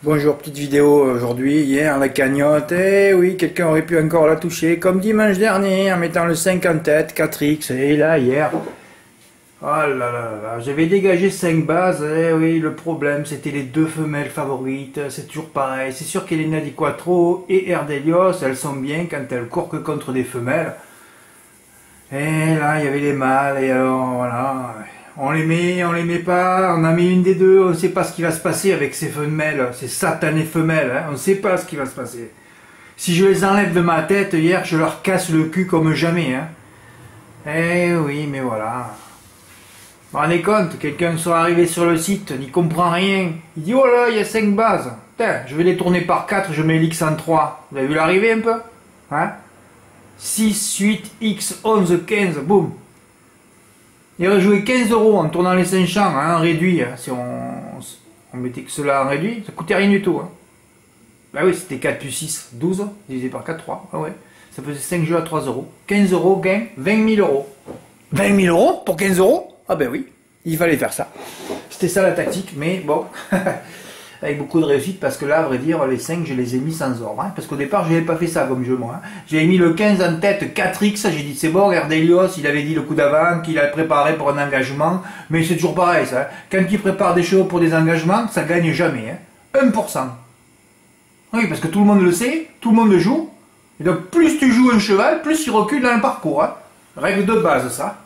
Bonjour, petite vidéo aujourd'hui. Hier, la cagnotte, eh oui, quelqu'un aurait pu encore la toucher, comme dimanche dernier, en mettant le 5 en tête, 4x, et là, hier, oh là là là, j'avais dégagé 5 bases, eh oui, le problème, c'était les deux femelles favorites, c'est toujours pareil, c'est sûr qu'Elena Di Quattro et Erdelios, elles sont bien quand elles courent que contre des femelles, et là, il y avait les mâles, et alors, voilà... on les met pas, on en met une des deux, on ne sait pas ce qui va se passer avec ces femelles, ces satanées femelles, hein, on ne sait pas ce qui va se passer. Si je les enlève de ma tête, hier, je leur casse le cul comme jamais. Hein. Eh oui, mais voilà. Vous vous rendez compte, quelqu'un soit arrivé sur le site, n'y comprend rien. Il dit, oh là, il y a 5 bases. Putain, je vais les tourner par 4, je mets l'X en 3. Vous avez vu l'arrivée un peu hein 6, 8, X, 11, 15, boum. Il aurait joué 15 € en tournant les 5 champs, hein, en réduit. Hein, si on mettait que cela en réduit, ça coûtait rien du tout. Hein. Bah oui, c'était 4 plus 6, 12, divisé par 4, 3. Ah ouais, ça faisait 5 jeux à 3 €. 15 € gain, 20 000 €. 20 000 € pour 15 €? Ah ben oui, il fallait faire ça. C'était ça la tactique, mais bon, avec beaucoup de réussite, parce que là, à vrai dire, les 5, je les ai mis sans ordre. Hein, parce qu'au départ, je n'avais pas fait ça comme jeu, moi. Hein. J'avais mis le 15 en tête, 4x, j'ai dit c'est bon, Erdelios, il avait dit le coup d'avant, qu'il a préparé pour un engagement, mais c'est toujours pareil, ça. Hein. Quand il prépare des chevaux pour des engagements, ça gagne jamais. Hein. 1%. Oui, parce que tout le monde le sait, tout le monde le joue, et donc plus tu joues un cheval, plus il recule dans le parcours. Hein. Règle de base, ça.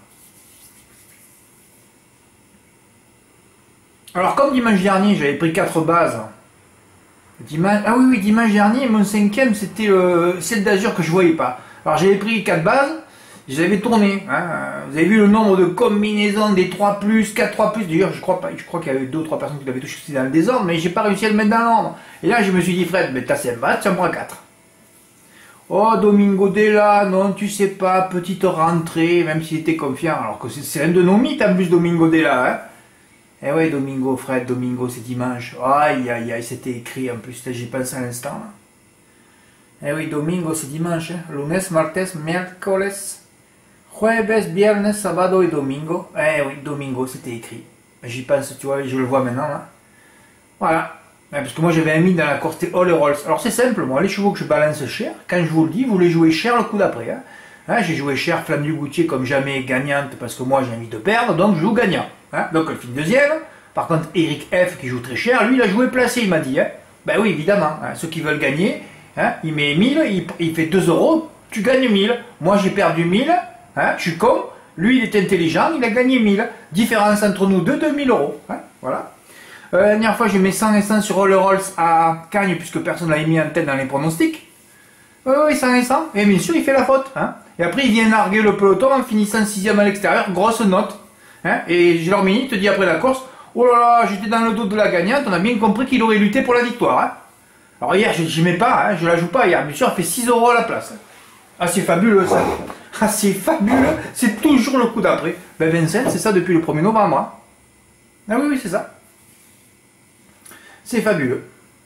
Alors comme dimanche dernier, j'avais pris 4 bases. Ah oui, dimanche dernier, mon 5e, c'était le ciel d'azur que je voyais pas. Alors j'avais pris 4 bases, je les avais tournées. Hein. Vous avez vu le nombre de combinaisons des 3+, 4 3+. D'ailleurs, je crois qu'il y avait 2 ou 3 personnes qui l'avaient touché dans le désordre, mais j'ai pas réussi à le mettre dans l'ordre. Et là, je me suis dit, Fred, mais t'as 5 bases, tu en prends 4. Oh, Domingo Della, non, tu sais pas, petite rentrée, même s'il était confiant, alors que c'est un de nos mythes en plus, Domingo Della, hein. Eh ouais, Domingo, Fred, Domingo, c'est dimanche. Aïe, aïe, aïe, c'était écrit en plus, j'y pense à l'instant. Eh oui, Domingo, c'est dimanche. Hein. Lunes, martes, miércoles, jueves, viernes, sábado et domingo. Eh oui, Domingo, c'était écrit. J'y pense, tu vois, je le vois maintenant. Là. Voilà. Parce que moi, j'avais mis dans la course All Rolls. Alors, c'est simple, moi, les chevaux que je balance cher, quand je vous le dis, vous les jouez cher le coup d'après. Hein. Hein, j'ai joué cher Flamme du Goutier comme jamais gagnante parce que moi j'ai envie de perdre, donc je joue gagnant. Hein, donc elle finit deuxième. Par contre, Eric F qui joue très cher, lui il a joué placé, il m'a dit. Hein. Ben oui, évidemment, hein, ceux qui veulent gagner, hein, il met 1000, il fait 2 €, tu gagnes 1000. Moi j'ai perdu 1000, hein, je suis con, lui il est intelligent, il a gagné 1000. Différence entre nous deux, 2000 €. Hein, voilà. La dernière fois j'ai mis 100 et 100 sur All Rolls à Cagnes puisque personne ne l'avait mis en tête dans les pronostics. Oui, 100 et 100. Et bien sûr, il fait la faute. Hein. Et après, il vient narguer le peloton en finissant 6e à l'extérieur. Grosse note. Hein. Et Gilormini te dit après la course, oh là là, j'étais dans le dos de la gagnante. On a bien compris qu'il aurait lutté pour la victoire. Hein. Alors hier, je n'y mets pas. Hein. Je la joue pas hier. Bien sûr, elle fait 6 € à la place. Ah, c'est fabuleux ça. Ah, c'est fabuleux. C'est toujours le coup d'après. Ben Vincent, c'est ça depuis le 1er novembre. Hein. Ah oui, c'est ça. C'est fabuleux.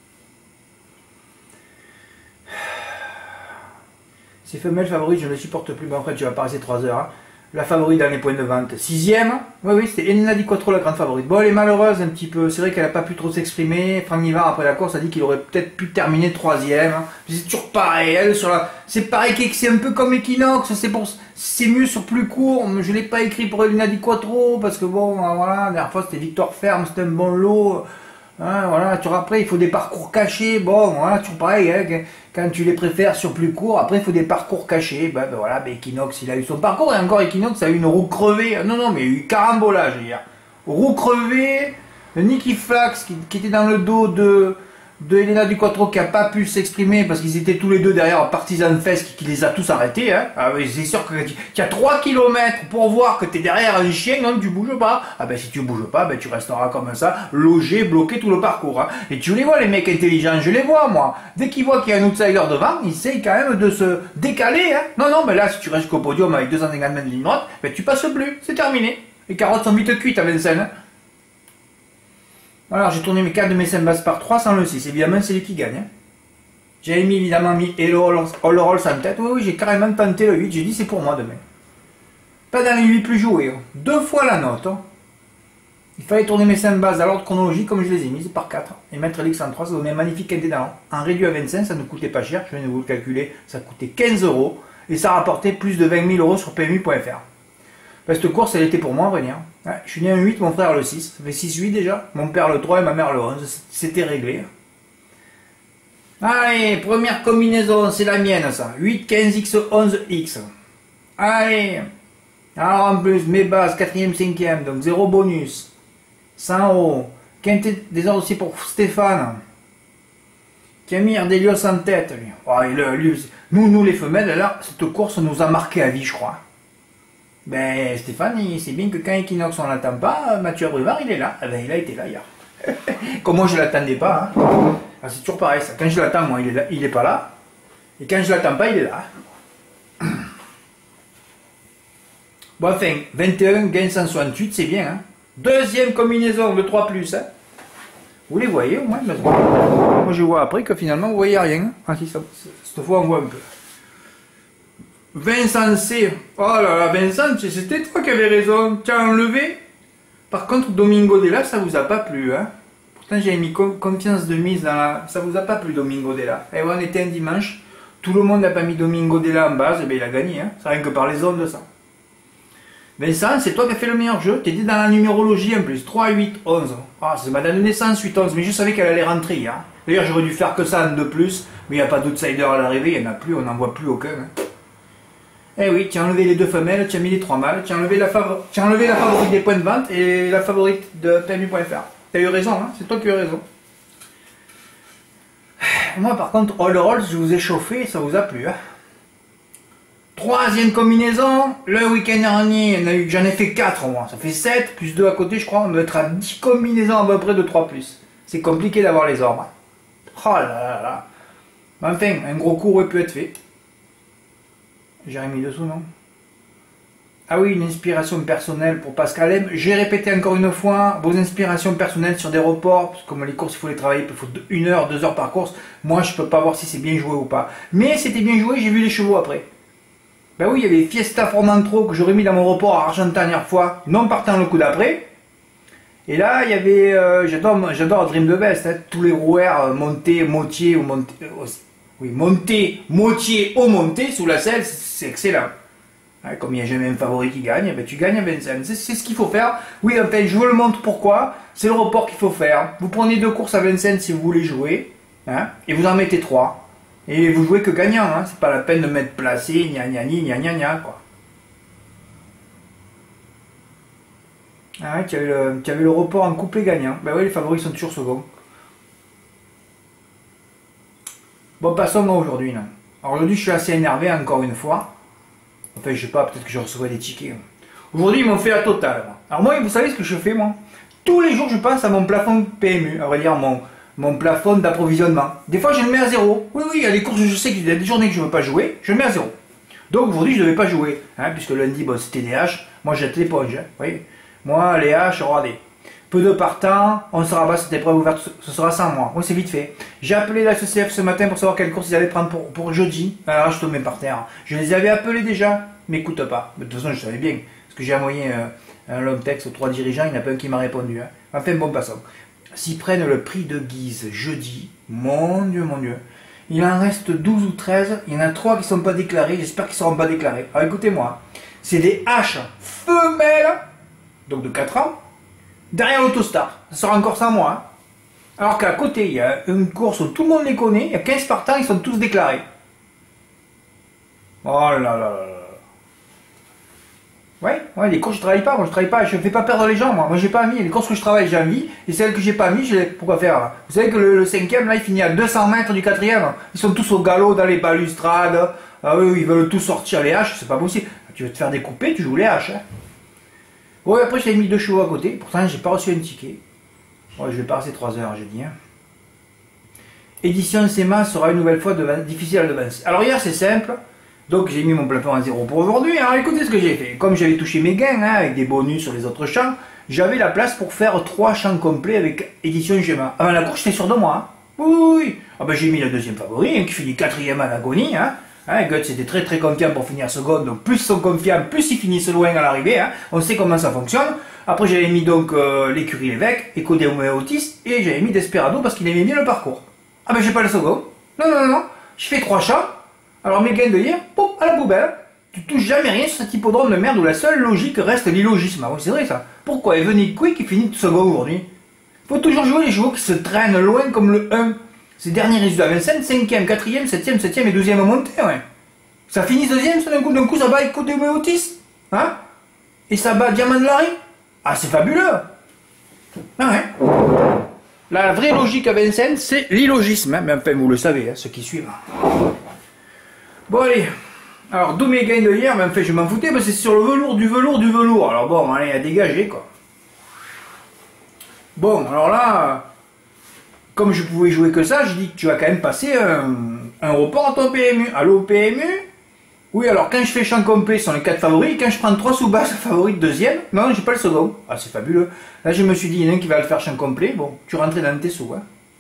Ces femelles favorites, je ne les supporte plus. Mais en fait, tu vas pas rester 3 heures. Hein. La favorite dans les points de vente. 6e. Oui, c'était Elena Di Quattro, la grande favorite. Bon, elle est malheureuse un petit peu. C'est vrai qu'elle n'a pas pu trop s'exprimer. Franck Nivard, après la course, a dit qu'il aurait peut-être pu terminer 3e. C'est toujours pareil. Elle, c'est pareil, c'est un peu comme Equinox. C'est mieux sur plus court. Je ne l'ai pas écrit pour Elena Di Quattro. Parce que bon, voilà, la dernière fois, c'était victoire ferme. C'était un bon lot. Hein, voilà, après il faut des parcours cachés, bon voilà, toujours pareil, hein, quand tu les préfères sur plus court, après il faut des parcours cachés, voilà, Equinox il a eu son parcours, et encore Equinox a eu une roue crevée, non, mais il y a eu carambolage hier, roue crevée, Nicky Flax qui était dans le dos de Elena Di Quattro qui n'a pas pu s'exprimer parce qu'ils étaient tous les deux derrière Partisan Fest qui les a tous arrêtés. Hein. Ah oui, c'est sûr qu'il y a 3 km pour voir que tu es derrière un chien, non, tu bouges pas. Ah ben si tu bouges pas, ben tu resteras comme ça, logé, bloqué tout le parcours. Hein. Et tu les vois les mecs intelligents, je les vois moi. Dès qu'ils voient qu'il y a un outsider devant, ils essayent quand même de se décaler. Hein. Non, mais là si tu restes jusqu'au podium avec 250 mètres de ligne droite, ben tu passes plus, c'est terminé. Les carottes sont vite cuites à Vincennes. Hein. Alors j'ai tourné mes 4 de mes 5 bases par 3 sans le 6, évidemment c'est lui qui gagne. Hein. J'avais évidemment mis All Rolls en tête, oui, j'ai carrément tenté le 8, j'ai dit c'est pour moi demain. Pas dans les 8 plus joués, hein. 2 fois la note. Hein. Il fallait tourner mes 5 bases à l'ordre chronologique comme je les ai mises par 4 et mettre l'X103, ça donnait un magnifique quintet d'allant. En réduit à 25, ça ne coûtait pas cher, je viens de vous le calculer, ça coûtait 15 € et ça rapportait plus de 20 000 € sur PMU.fr. Cette course, elle était pour moi, à vrai dire. Ouais, je suis né un 8, mon frère le 6, ça fait 6-8 déjà, mon père le 3 et ma mère le 11, c'était réglé. Allez, première combinaison, c'est la mienne ça, 8, 15, X, 11, X. Allez, alors en plus, mes bases, 4ème, 5ème, donc 0 bonus. 100 €. Quintet des ordres aussi pour Stéphane. Qui a mis Ardelios en tête, lui. Oh, nous les femelles, là, cette course nous a marqué à vie, je crois. Ben, Stéphane, il sait bien que quand Equinox on l'attend pas, Mathieu Abrivard, il est là. Eh ben, il a été là hier. Comme moi, je l'attendais pas. Hein. Ah, c'est toujours pareil, ça. Quand je l'attends, moi, il est pas là. Et quand je l'attends pas, il est là. Bon, enfin, 21, gain 168, c'est bien, hein. Deuxième combinaison de 3+, hein. Vous les voyez au moins? Moi je vois après que finalement vous voyez rien. Ah si, cette fois on voit un peu. Vincent C. Oh là là, Vincent, c'était toi qui avais raison. Tu as enlevé. Par contre, Domingo Della, ça vous a pas plu, hein. Pourtant j'ai mis confiance de mise dans la... Ça vous a pas plu, Domingo Della. Et ouais, on était un dimanche. Tout le monde n'a pas mis Domingo Della en base, et bien il a gagné, hein. C'est rien que par les ondes de ça. Vincent, c'est toi qui as fait le meilleur jeu, tu étais dans la numérologie en plus, 3, 8, 11. Ah, c'est ma date de naissance, 8, 11, mais je savais qu'elle allait rentrer hier. D'ailleurs, j'aurais dû faire que ça en 2+, mais il n'y a pas d'outsider à l'arrivée, il n'y en a plus, on n'en voit plus aucun. Hein. Eh oui, tu as enlevé les 2 femelles, tu as mis les 3 mâles, tu as enlevé la favorite des points de vente et la favorite de PMU.fr. Tu as eu raison, hein, c'est toi qui as eu raison. Moi, par contre, All Rolls, je vous ai chauffé, ça vous a plu, hein. Troisième combinaison, le week-end dernier, j'en ai fait 4 moi, ça fait 7, plus 2 à côté je crois, on doit être à 10 combinaisons à peu près de 3+. C'est compliqué d'avoir les ordres. Oh là là là. Enfin, un gros coup aurait pu être fait. J'ai remis dessous, non? Ah oui, une inspiration personnelle pour Pascal M. J'ai répété encore une fois, vos inspirations personnelles sur des reports, parce que comme les courses il faut les travailler, il faut 1 heure, 2 heures par course, moi je peux pas voir si c'est bien joué ou pas. Mais c'était bien joué, j'ai vu les chevaux après. Ben oui, il y avait Fiesta Formantro que j'aurais mis dans mon report à Argentan la dernière fois, non partant le coup d'après. Et là, il y avait, j'adore Dream de Best, hein, tous les roueurs montés, moitié ou montés, oui, montés, moitié ou montés sous la selle, c'est excellent. Hein, comme il n'y a jamais un favori qui gagne, ben tu gagnes à 25. C'est ce qu'il faut faire. Oui, enfin, je vous le montre pourquoi. C'est le report qu'il faut faire. Vous prenez 2 courses à 25 si vous voulez jouer, hein, et vous en mettez 3. Et vous jouez que gagnant, hein. C'est pas la peine de mettre placé, gna gna gna quoi. Ah ouais, tu avais le report en couplet gagnant. Ben oui, les favoris sont toujours seconds. Bon, passons à aujourd'hui, non. Alors aujourd'hui, je suis assez énervé encore une fois. Enfin, je sais pas, peut-être que je recevrai des tickets. Aujourd'hui, ils m'ont fait la totale. Alors moi, vous savez ce que je fais, moi? Tous les jours, je pense à mon plafond PMU, à vrai dire, mon plafond d'approvisionnement. Des fois, je le mets à 0. Oui, il y a des courses, je sais qu'il y a des journées que je ne veux pas jouer, je le mets à 0. Donc aujourd'hui, je ne devais pas jouer, hein, puisque lundi, bon, c'était des H. Moi, jette l'éponge. Hein, oui. Moi, les H, regardez. Peu de partants, on se rabat cette épreuve ouverte, ce sera sans moi. Oui, c'est vite fait. J'ai appelé la CCF ce matin pour savoir quelle course ils allaient prendre pour jeudi. Alors, je tombais par terre. Je les avais appelés déjà, mais écoute pas. De toute façon, je savais bien, parce que j'ai envoyé un long texte aux 3 dirigeants, il n'y en a pas un qui m'a répondu. Hein. Enfin, bon, passons. S'ils prennent le prix de Guise jeudi, mon Dieu, il en reste 12 ou 13, il y en a 3 qui ne sont pas déclarés, j'espère qu'ils ne seront pas déclarés. Alors écoutez-moi, c'est des H femelles, donc de 4 ans, derrière l'Autostar, ça sera encore sans moi. Hein. Alors qu'à côté, il y a une course où tout le monde les connaît, il y a 15 partants, ils sont tous déclarés. Oh là là là là. Ouais, les courses je travaille pas, moi je travaille pas, je ne fais pas perdre les gens, moi j'ai pas mis, les courses que je travaille j'ai envie, et celles que j'ai pas mis, pourquoi faire? Vous savez que le 5e là il finit à 200 mètres du 4e, ils sont tous au galop dans les balustrades, ah oui, ils veulent tous sortir les haches, c'est pas possible, tu veux te faire découper, tu joues les haches. Hein. Bon après j'ai mis 2 chevaux à côté, pourtant j'ai pas reçu un ticket, ouais, je vais pas rester 3 heures j'ai dit. Hein. Édition SEMA sera une nouvelle fois difficile à devancer. Alors hier c'est simple. Donc j'ai mis mon plafond à 0 pour aujourd'hui. Alors écoutez ce que j'ai fait. Comme j'avais touché mes gains, hein, avec des bonus sur les autres champs, j'avais la place pour faire 3 champs complets avec édition schéma. Avant la course, j'étais sûr de moi. Hein. Oui. Ah ben j'ai mis le deuxième favori, hein, qui finit 4e à l'agonie. Hein. Hein, Guts était très confiant pour finir seconde. Donc plus ils sont confiants, plus ils finissent loin à l'arrivée. Hein. On sait comment ça fonctionne. Après j'avais mis donc l'écurie Lévesque, Eco des Autistes, et j'avais mis Desperado parce qu'il aimait bien le parcours. Ah ben j'ai pas le second. Non, non, non, non. Je fais 3 chats. Alors mes gains de hier, pop, à la poubelle. Tu touches jamais rien sur cet hippodrome de merde où la seule logique reste l'illogisme. Ah oui, c'est vrai ça. Pourquoi Evening Quick il finit tout second aujourd'hui? Faut toujours jouer les chevaux qui se traînent loin comme le 1. Ces derniers résultats, 25, 5e, 4e, 7e, 7e et 2e à monter, ouais. Ça finit 2e, ça d'un coup ça bat Eco des Autistes. Hein? Et ça bat Diamant de Larry. Ah, c'est fabuleux. Ah ouais. La vraie logique à Vincennes, c'est l'illogisme. Hein. Mais enfin, vous le savez, hein, ceux qui suivent. Bon, allez. Alors, d'où mes gains de hier, mais en fait, je m'en foutais, parce que c'est sur le velours, du velours, du velours. Alors bon, allez, à dégager, quoi. Bon, alors là, comme je pouvais jouer que ça, je dis que tu vas quand même passer un report à ton PMU. Allô, PMU? Oui, alors quand je fais champ complet sur les 4 favoris, quand je prends 3 sous-basses favoris de deuxième, non, j'ai pas le second. Ah, c'est fabuleux. Là, je me suis dit, il y en a un qui va le faire champ complet. Bon, tu rentrais dans tes sous, hein.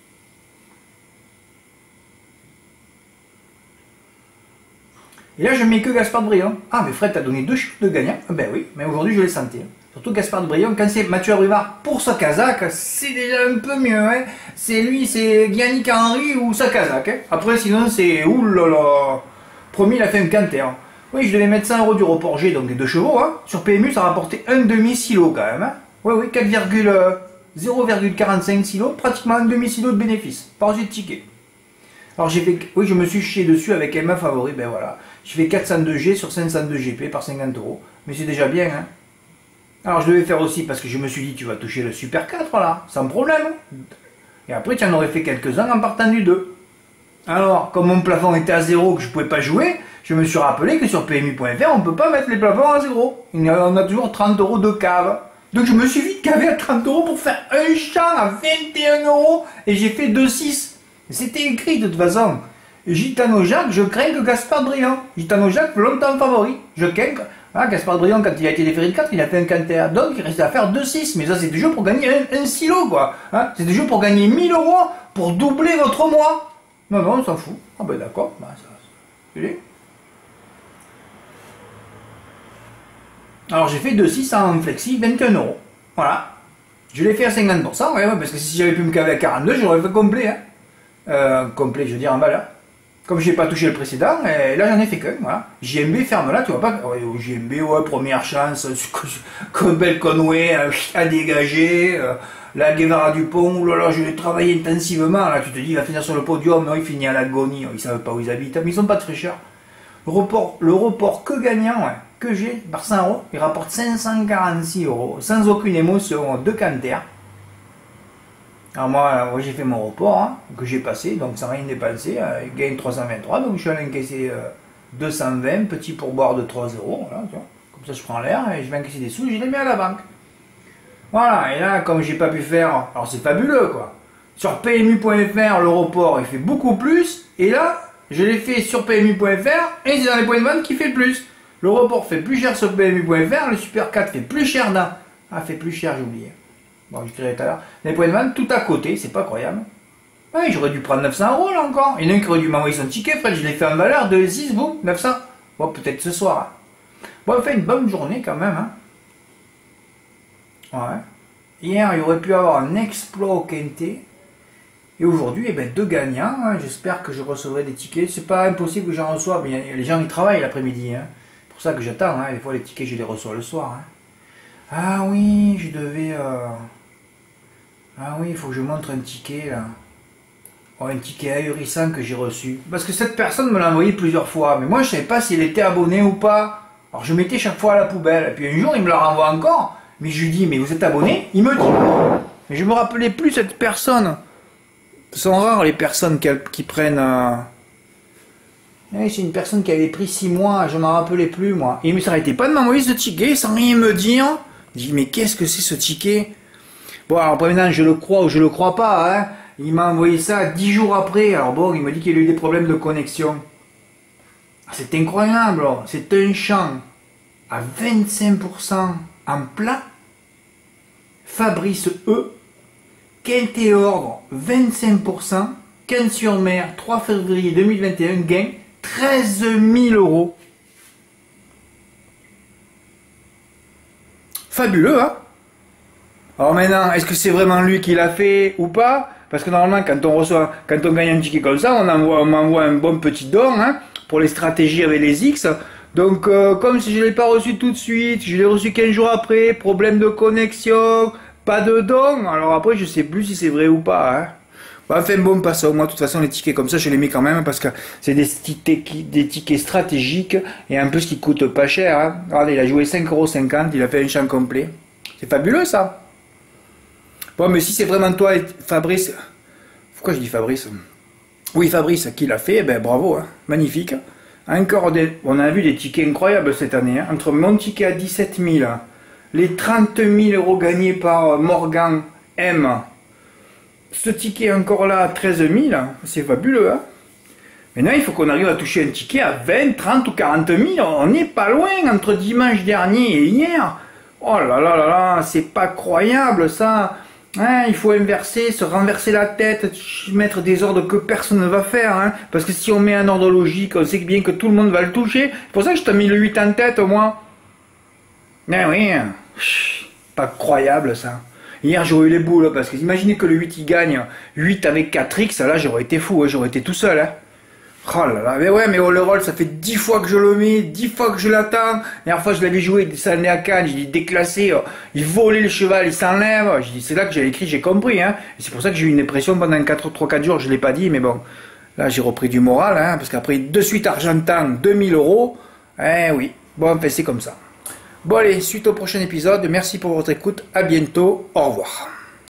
Et là, je mets que Gaspard de Brion. Ah, mais Fred t'a donné 2 chiffres de gagnant. Ah, ben oui, mais aujourd'hui, je l'ai senti. Hein. Surtout Gaspard de Brion, quand c'est Mathieu Abrivard pour sa Kazakh, c'est déjà un peu mieux. Hein. C'est lui, c'est Yannick Henry ou sa Kazakh. Hein. Après, sinon, c'est oulala. Premier, il a fait un canter. Oui, je devais mettre 100 € du report G, donc les 2 chevaux. Hein. Sur PMU, ça rapportait un demi-silo quand même. Hein. Oui, oui, 0,45 silo, pratiquement un demi-silo de bénéfice. Par de ticket. Alors j'ai fait, oui, je me suis chié dessus avec Emma Favori, ben voilà. Je fais 402 G sur 502 GP par 50 €. Mais c'est déjà bien, hein. Alors je devais faire aussi, parce que je me suis dit, tu vas toucher le Super 4 là, sans problème. Et après, tu en aurais fait quelques-uns en partant du 2. Alors, comme mon plafond était à 0, que je ne pouvais pas jouer, je me suis rappelé que sur PMU.fr, on ne peut pas mettre les plafonds à 0. On a toujours 30 € de cave. Donc je me suis vite cavé à 30 € pour faire un champ à 21 € et j'ai fait 2,6. C'était écrit de toute façon. Gitano Jacques, je crains que Gaspard Briand. Gitano Jacques, longtemps favori. Je crains que... Ah, Gaspard Briand, quand il a été déféré de 4, il a fait un canter. Donc il restait à faire 2,6. Mais ça, c'est toujours pour gagner un silo, quoi. Hein, c'est toujours pour gagner 1000 € pour doubler votre mois. Non, non, on s'en fout. Ah ben d'accord. Ben, ça... Alors j'ai fait 2,6 en flexi, 21 €. Voilà. Je l'ai fait à 50%, ouais, parce que si j'avais pu me caver à 42, j'aurais fait complet. Hein. Complet, je veux dire en valeur. Comme je n'ai pas touché le précédent, et là j'en ai fait qu'un, voilà. JMB ferme là, tu vois pas. Ouais, JMB, ouais, première chance, Belle Conway à dégager, la Guevara Dupont, oh là là, je l'ai travaillé intensivement, là tu te dis il va finir sur le podium, non, il finit à l'agonie, ils savent pas où ils habitent, mais ils ont pas de fraîcheur. Le report que gagnant, ouais, que j'ai, par 100 €, il rapporte 546 €, sans aucune émotion, 2 canters. Alors moi j'ai fait mon report, hein, que j'ai passé, donc sans rien dépenser, il gagne 323, donc je suis allé encaisser 220, petit pourboire de 3 €, voilà, tu vois. Comme ça je prends l'air et je vais encaisser des sous et je les mets à la banque. Voilà, et là comme j'ai pas pu faire, alors c'est fabuleux quoi, sur PMU.fr le report il fait beaucoup plus, et là je l'ai fait sur PMU.fr et c'est dans les points de vente qui fait le plus. Le report fait plus cher sur PMU.fr, le Super 4 fait plus cher dans... Ah, fait plus cher, j'ai oublié. Bon, je dirai tout à l'heure. Les points de vente, tout à côté, c'est pas croyable. Oui, j'aurais dû prendre 900 € là encore. Il y en a un qui aurait dû m'envoyer son ticket, Fred, je l'ai fait en valeur, 2,6, boum, 900. Bon, peut-être ce soir. Hein. Bon, on fait une bonne journée quand même. Hein. Ouais. Hier, il aurait pu avoir un exploit au Quintet. Et aujourd'hui, eh ben, 2 gagnants. Hein. J'espère que je recevrai des tickets. C'est pas impossible que j'en reçoive, mais les gens ils travaillent l'après-midi. Hein. C'est pour ça que j'attends. Hein. Des fois, les tickets, je les reçois le soir. Hein. Ah oui, je devais... Ah oui, il faut que je montre un ticket là. Oh, un ticket ahurissant que j'ai reçu. Parce que cette personne me l'a envoyé plusieurs fois. Mais moi, je ne savais pas s'il était abonné ou pas. Alors, je mettais chaque fois à la poubelle. Et puis un jour, il me la renvoie encore. Mais je lui dis, mais vous êtes abonné? Il me dit. Mais je me rappelais plus cette personne. Ce sont rares les personnes qui prennent... Oui, c'est une personne qui avait pris 6 mois. Je ne m'en rappelais plus, moi. Et il ne s'arrêtait pas de m'envoyer ce ticket sans rien me dire. Je dis, mais qu'est-ce que c'est ce ticket? Bon, alors maintenant, je le crois ou je le crois pas, hein. Il m'a envoyé ça 10 jours après. Alors bon, il m'a dit qu'il a eu des problèmes de connexion. C'est incroyable, c'est un champ à 25% en plat. Fabrice E. Quintet ordre, 25%. Cannes-sur-Mer, 3 février 2021, gain 13 000 €. Fabuleux, hein? Alors maintenant, est-ce que c'est vraiment lui qui l'a fait ou pas? Parce que normalement, quand on gagne un ticket comme ça, on m'envoie un bon petit don, hein, pour les stratégies avec les X. Donc, comme si je ne l'ai pas reçu tout de suite, je l'ai reçu 15 jours après, problème de connexion, pas de don. Alors après, je sais plus si c'est vrai ou pas, hein. Bon, enfin bon, passons. Moi, de toute façon, les tickets comme ça, je les mets quand même parce que c'est des tickets stratégiques et en plus qui coûtent pas cher, hein. Regardez, il a joué 5,50 €, il a fait un champ complet. C'est fabuleux, ça. Bon, mais si c'est vraiment toi, Fabrice, pourquoi je dis Fabrice? Oui, Fabrice, qui l'a fait, ben bravo, hein, magnifique. On a vu des tickets incroyables cette année, hein, entre mon ticket à 17 000, les 30 000 € gagnés par Morgan M, ce ticket encore là à 13 000, c'est fabuleux, hein. Maintenant, il faut qu'on arrive à toucher un ticket à 20, 30 ou 40 000, on n'est pas loin entre dimanche dernier et hier. Oh là là là là, c'est pas croyable ça. Hein, il faut inverser, se renverser la tête, mettre des ordres que personne ne va faire. Hein, parce que si on met un ordre logique, on sait bien que tout le monde va le toucher. C'est pour ça que je t'ai mis le 8 en tête, moi. Eh oui, pas croyable ça. Hier j'aurais eu les boules, parce que imaginez que le 8 il gagne 8 avec 4x, là j'aurais été fou, hein, j'aurais été tout seul. Hein. Oh là là, mais ouais, mais le roll, ça fait 10 fois que je le mets, 10 fois que je l'attends. La dernière fois, je l'avais joué, il descendait à Cannes, j'ai dit déclassé, il volait le cheval, il s'enlève. J'ai dit, c'est là que j'ai écrit, j'ai compris, hein. Et c'est pour ça que j'ai eu une dépression pendant 3-4 jours, je l'ai pas dit, mais bon. Là, j'ai repris du moral, hein, parce qu'après, de suite argentan, 2000 €. Eh oui. Bon, enfin, c'est comme ça. Bon, allez, suite au prochain épisode. Merci pour votre écoute. À bientôt. Au revoir.